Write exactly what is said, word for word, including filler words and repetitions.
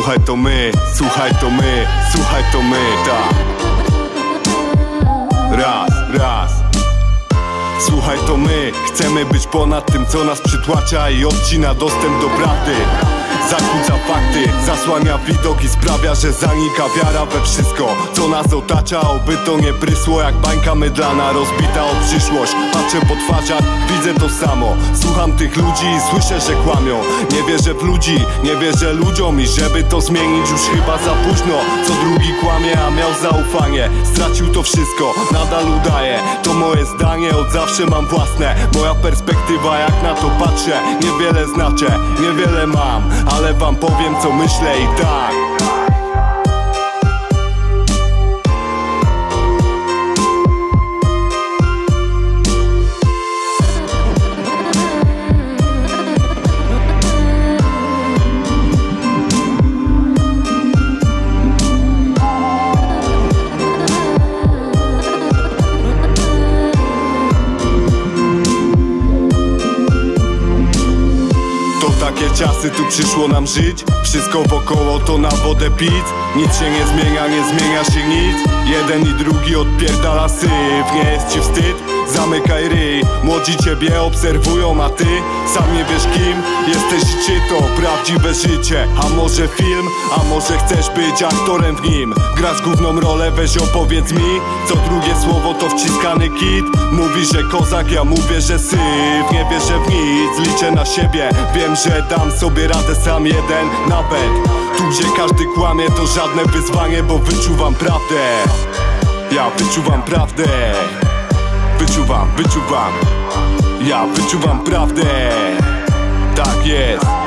Słuchaj to my, słuchaj to my, słuchaj to my, tak. Raz, raz. Słuchaj to my, chcemy być ponad tym, co nas przytłacza i odcina dostęp do prawdy. Zakłóca fakty, zasłania widok i sprawia, że zanika wiara we wszystko, co nas otacza. Oby to nie prysło jak bańka mydlana, rozbita o przyszłość. Patrzę po twarzach, widzę to samo. Słucham tych ludzi i słyszę, że kłamią. Nie wierzę w ludzi, nie wierzę ludziom i żeby to zmienić już chyba za późno. Co drugi kłamie, a miał zaufanie, stracił to wszystko, nadal udaje. To moje zdanie, od zawsze mam własne. Moja perspektywa, jak na to patrzę, niewiele znaczę, niewiele mam, ale wam powiem, co myślę i tak. Takie czasy tu przyszło nam żyć. Wszystko wokoło to na wodę pić. Nic się nie zmienia, nie zmienia się nic. Jeden i drugi odpierdala syf. Nie jest ci wstyd? Zamykaj ryj. Młodzi ciebie obserwują, a ty sam nie wiesz kim jesteś i czy to prawdziwe życie. A może film? A może chcesz być aktorem w nim? Grasz główną rolę, weź opowiedz mi. Co drugie słowo to wciskany kit. Mówi, że kozak, ja mówię, że syf. Nie wierzę w nic, liczę na siebie. Wiem, że dam sobie radę sam jeden. Nawet tu, gdzie każdy kłamie, to żadne wyzwanie, bo wyczuwam prawdę. Ja wyczuwam prawdę. Wyczuwam, wyczuwam. Ja wyczuwam prawdę. Tak jest.